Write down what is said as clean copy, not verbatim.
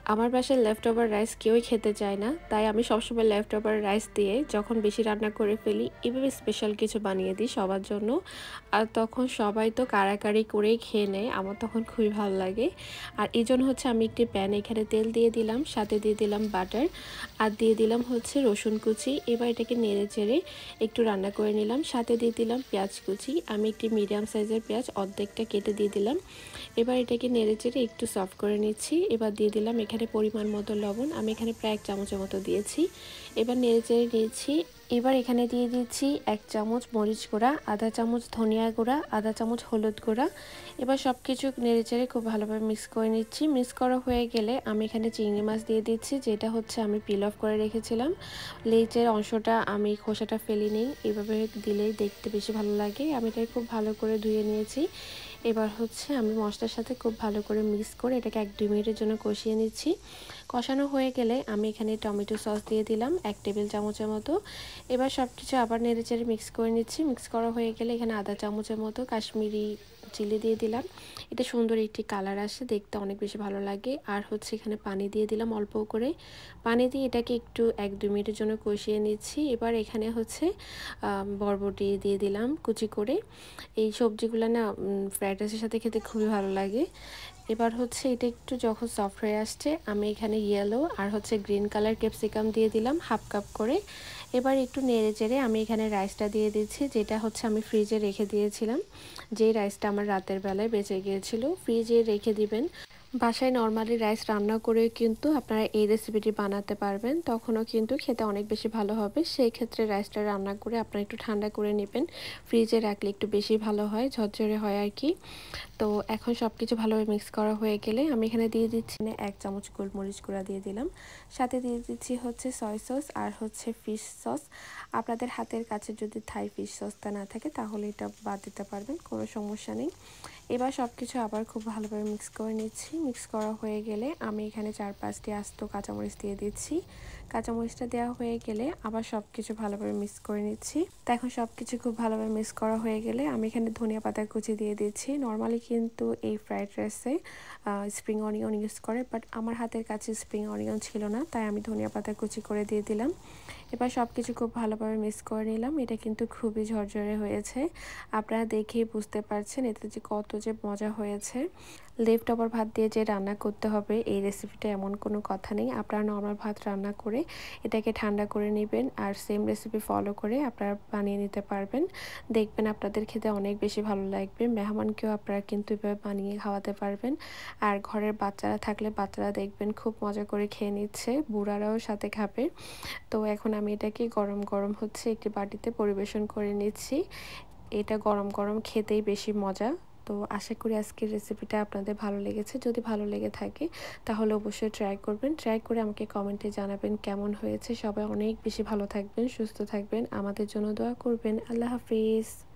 আমার বাসায় left over rice কেউই খেতে চায় না। তাই আমি সবসময় লেফট ওভার রাইস দিয়ে যখন বেশি রান্না করে ফেলি, এভাবে স্পেশাল কিছু বানিয়ে দিই সবার জন্য। আর তখন সবাই তো কাড়াকাড়ি করেই খেয়ে নেয়। আমার তখন খুবই ভালো লাগে। আর এজন্য হচ্ছে আমি একটি প্যানে এখানে তেল দিয়ে দিলাম, সাথে দিয়ে দিলাম বাটার, আর দিয়ে দিলাম হচ্ছে রসুন কুচি। এবার এটাকে নেড়ে-চেড়ে একটু রান্না করে নিলাম। সাথে দিয়ে দিলাম পেঁয়াজ কুচি। আমি একটি মিডিয়াম সাইজের পেঁয়াজ অর্ধেকটা কেটে দিয়ে দিলাম। এবার এটাকে নেড়েচেড়ে একটু সফট করে নিচ্ছি। এবার দিয়ে দিলাম এখানে পরিমাণ মতো লবণ। আমি এখানে প্রায় 1 চামচের মতো দিয়েছি। এবার নেড়েচেড়ে নিয়েছি। এবার এখানে দিয়ে দিচ্ছি 1 চামচ মরিচ গুঁড়া, আধা চামচ ধনিয়া গুঁড়া, আধা চামচ হলুদ গুঁড়া। এবার সব কিছু নেড়েচেড়ে খুব ভালোভাবে মিক্স করে নিচ্ছি। মিক্স করা হয়ে গেলে আমি এখানে চিংড়ি মাছ দিয়ে দিচ্ছি, যেটা হচ্ছে আমি পিল অফ করে রেখেছিলাম। লেজের অংশটা আমি খোসাটা ফেলি নেই, এভাবে দিলেই দেখতে বেশি ভালো লাগে। আমি এটাকে খুব ভালো করে ধুয়ে নিয়েছি। এবার হচ্ছে আমি মশলার সাথে খুব ভালো করে মিক্স করে এটাকে 1-2 মিনিটের জন্য কষিয়ে নিচ্ছি। কষানো হয়ে গেলে আমি এখানে টমেটো সস দিয়ে দিলাম 1 টেবিল চামচের মতো। এবার সব কিছু আবার নেড়েচেড়ে মিক্স করে নিচ্ছি। মিক্স করা হয়ে গেলে এখানে আধা চামচের মতো কাশ্মীরি চিলি দিয়ে দিলাম। এটা সুন্দর একটি কালার আসে, দেখতে অনেক বেশি ভালো লাগে। আর হচ্ছে এখানে পানি দিয়ে দিলাম অল্প করে। পানি দিয়ে এটাকে একটু 1-2 মিনিটের জন্য কষিয়ে নিচ্ছি। এবার এখানে হচ্ছে বরবটি দিয়ে দিলাম কুচি করে। এই সবজিগুলো না ফ্রাইড রাইসের সাথে খেতে খুবই ভালো লাগে। এবার হচ্ছে এটা একটু যখন সফট হয়ে আসছে, আমি এখানে ইয়েলো আর হচ্ছে গ্রিন কালার ক্যাপসিকাম দিয়ে দিলাম হাফ কাপ করে। এবার একটু নেড়েচেড়ে আমি এখানে রাইসটা দিয়ে দিচ্ছি, যেটা হচ্ছে আমি ফ্রিজে রেখে দিয়েছিলাম। যেই রাইসটা আমার রাতের বেলায় বেঁচে গিয়েছিল। ফ্রিজে রেখে দিবেন। বাসায় নরমালি রাইস রান্না করে কিন্তু আপনারা এই রেসিপিটি বানাতে পারবেন। তখনও কিন্তু খেতে অনেক বেশি ভালো হবে। সেই ক্ষেত্রে রাইসটা রান্না করে আপনারা একটু ঠান্ডা করে নেবেন। ফ্রিজে রাখলে একটু বেশি ভালো হয়, ঝরঝরে হয় আর কি। তো এখন সব কিছু ভালোভাবে মিক্স করা হয়ে গেলে আমি এখানে দিয়ে দিচ্ছি 1 চামচ গোলমরিচ গুঁড়া দিয়ে দিলাম। সাথে দিয়ে দিচ্ছি হচ্ছে সয় সস আর হচ্ছে ফিশ সস। আপনাদের হাতের কাছে যদি থাই ফিশ সসটা না থাকে তাহলে এটা বাদ দিতে পারবেন, কোনো সমস্যা নেই। এবার সব কিছু আবার খুব ভালোভাবে মিক্স করে নিচ্ছি। মিক্স করা হয়ে গেলে আমি এখানে 4-5টি আস্ত কাঁচামরিচ দিয়ে দিচ্ছি। কাঁচামরিচটা দেওয়া হয়ে গেলে আবার সব কিছু ভালোভাবে মিক্স করে নিচ্ছি। তো এখন সব কিছু খুব ভালোভাবে মিক্স করা হয়ে গেলে আমি এখানে ধনিয়া পাতা কুচি দিয়ে দিচ্ছি। নর্মালি কিন্তু এই ফ্রাইড রাইসে স্প্রিং অনিয়ন ইউজ করে, বাট আমার হাতের কাছে স্প্রিং অনিয়ন ছিল না, তাই আমি ধনিয়া পাতা কুচি করে দিয়ে দিলাম। এবার সব কিছু খুব ভালোভাবে মিক্স করে নিলাম। এটা কিন্তু খুবই ঝরঝরে হয়েছে, আপনারা দেখেই বুঝতে পারছেন এতে যে কত যে মজা হয়েছে। লেফট ওভার ভাত দিয়ে যে রান্না করতে হবে এই রেসিপিটা এমন কোনো কথা নেই। আপনারা নর্মাল ভাত রান্না করে এটাকে ঠান্ডা করে নেবেন আর সেম রেসিপি ফলো করে আপনারা বানিয়ে নিতে পারবেন। দেখবেন আপনাদের খেতে অনেক বেশি ভালো লাগবে। মেহমানকেও আপনারা কিন্তু এভাবে বানিয়ে খাওয়াতে পারবেন। আর ঘরের বাচ্চারা থাকলে বাচ্চারা দেখবেন খুব মজা করে খেয়ে নিচ্ছে, বুড়ারাও সাথে খাবে। তো এখন আমি এটাকে গরম গরম হচ্ছে একটি বাটিতে পরিবেশন করে নিচ্ছি। এটা গরম গরম খেতেই বেশি মজা। তো আশা করি আজকের রেসিপিটা আপনাদের ভালো লেগেছে। যদি ভালো লেগে থাকে তাহলে অবশ্যই ট্রাই করবেন। ট্রাই করে আমাকে কমেন্টে জানাবেন কেমন হয়েছে। সবাই অনেক বেশি ভালো থাকবেন, সুস্থ থাকবেন, আমাদের জন্য দোয়া করবেন। আল্লাহ হাফিজ।